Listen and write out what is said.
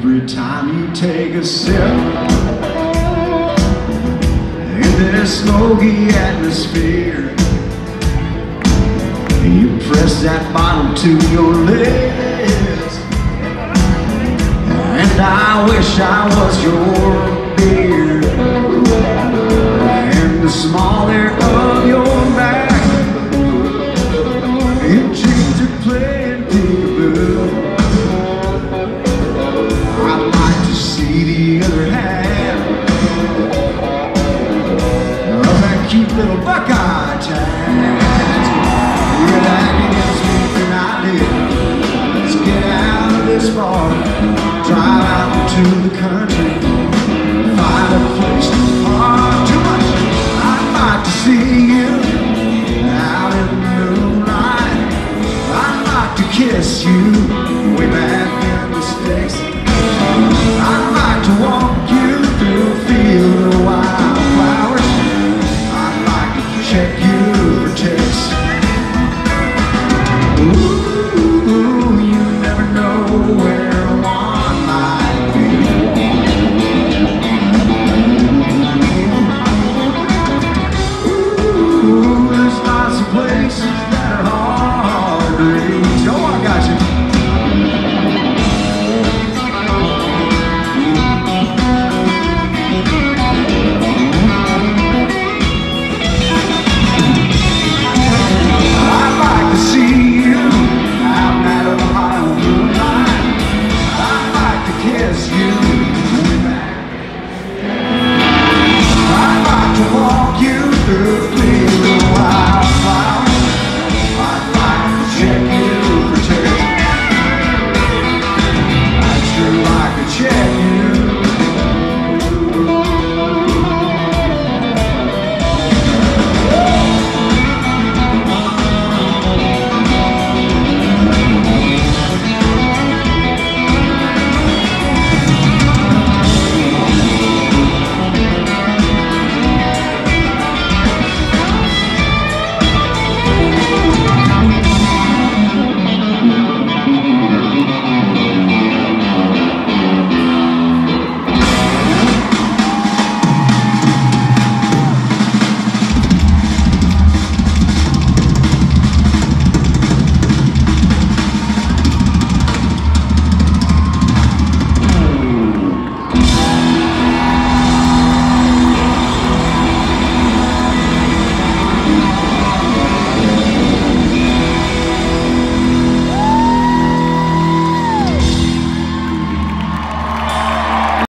Every time you take a sip in this smoky atmosphere, you press that bottle to your lips, and I wish I was your beer. And the smaller of your back, your dreams are playing peekaboo. I'd like to see the other half of that cute little Buckeye town. You're back against me than I did. Let's get out of this bar, drive out into the country, find a place to park. Too much, I'd like to see you out in the moonlight. I'd like to kiss you.